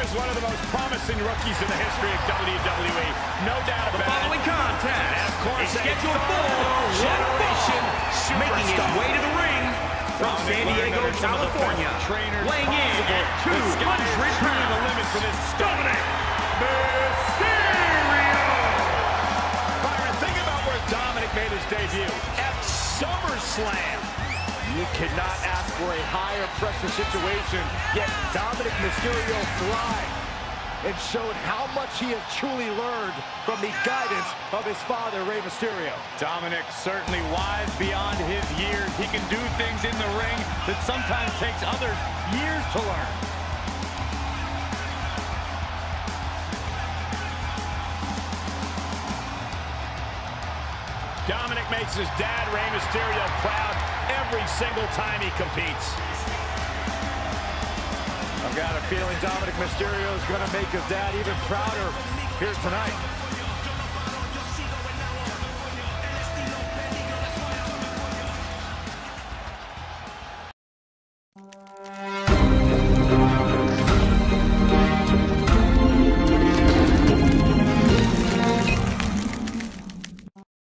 is one of the most promising rookies in the history of WWE. No doubt about it. The following contest is scheduled for generation making his way to the ring from San Diego, California, weighing in at 200 pounds, the limit for this Dominic Mysterio. Byron, think about where Dominic made his debut at SummerSlam. You cannot ask for a higher pressure situation, yet Dominic Mysterio thrived and showed how much he has truly learned from the guidance of his father, Rey Mysterio. Dominic certainly wise beyond his years. He can do things in the ring that sometimes takes others years to learn. Dominic makes his dad, Rey Mysterio, proud every single time he competes. I've got a feeling Dominic Mysterio is going to make his dad even prouder here tonight.